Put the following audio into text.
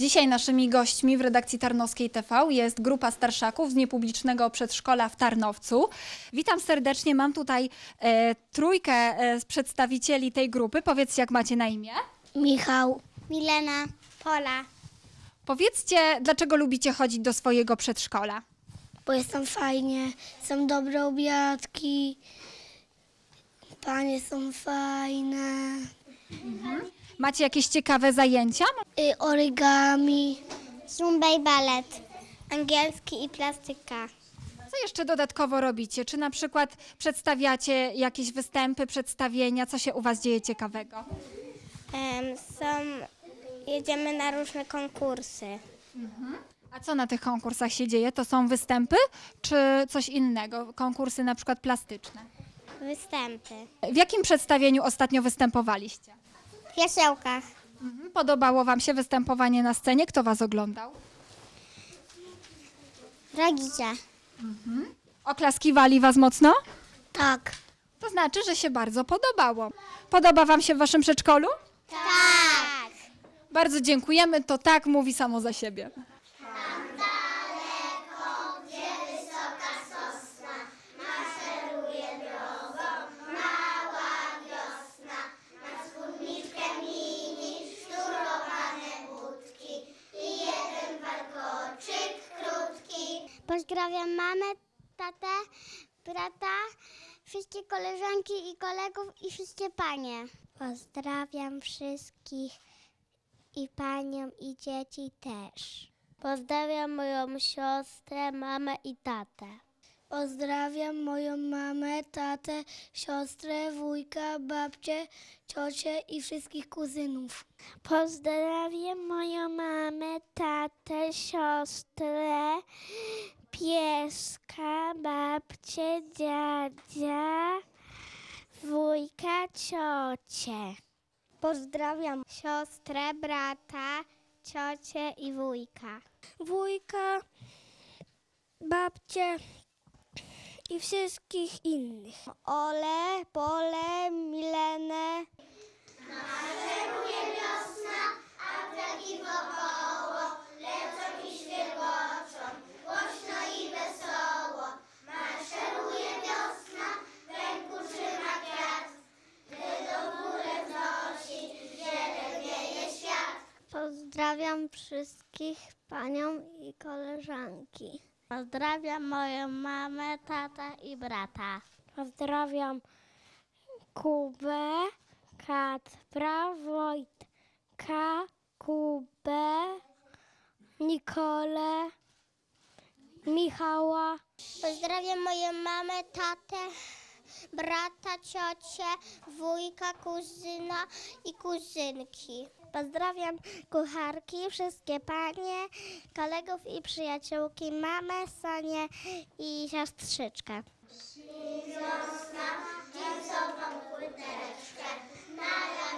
Dzisiaj naszymi gośćmi w redakcji Tarnowskiej TV jest grupa starszaków z niepublicznego przedszkola w Tarnowcu. Witam serdecznie, mam tutaj trójkę z przedstawicieli tej grupy. Powiedzcie, jak macie na imię? Michał, Milena, Pola. Powiedzcie, dlaczego lubicie chodzić do swojego przedszkola? Bo jest tam fajnie, są dobre obiadki, panie są fajne, Macie jakieś ciekawe zajęcia? origami, zumba i balet, angielski i plastyka. Co jeszcze dodatkowo robicie? Czy na przykład przedstawiacie jakieś występy, przedstawienia? Co się u was dzieje ciekawego? Jedziemy na różne konkursy. A co na tych konkursach się dzieje? To są występy czy coś innego? Konkursy na przykład plastyczne. Występy. W jakim przedstawieniu ostatnio występowaliście? W Jasełkach. Podobało wam się występowanie na scenie? Kto was oglądał? Rodzice. Oklaskiwali was mocno? Tak. To znaczy, że się bardzo podobało. Podoba wam się w waszym przedszkolu? Tak. Bardzo dziękujemy, to tak mówi samo za siebie. Pozdrawiam mamę, tatę, brata, wszystkie koleżanki i kolegów i wszystkie panie. Pozdrawiam wszystkich i panią i dzieci też. Pozdrawiam moją siostrę, mamę i tatę. Pozdrawiam moją mamę, tatę, siostrę, wujka, babcię, ciocię i wszystkich kuzynów. Pozdrawiam moją mamę, tatę, siostrę, pieska, babcię, dziadzia, wujka, ciocię. Pozdrawiam siostrę, brata, ciocię i wujka. Wujka, babcię i wszystkich innych. Ole, Pole, Milenę. Pozdrawiam wszystkich panią i koleżanki. Pozdrawiam moją mamę, tatę i brata. Pozdrawiam Kubę, Kacpra, Wojtka, Kubę, Nikolę, Michała. Pozdrawiam moją mamę, tatę, brata, ciocię, wujka, kuzyna i kuzynki. Pozdrawiam kucharki, wszystkie panie, kolegów i przyjaciółki, mamę, Sonię i siostrzyczkę. Wiosna, dzień płyteczkę,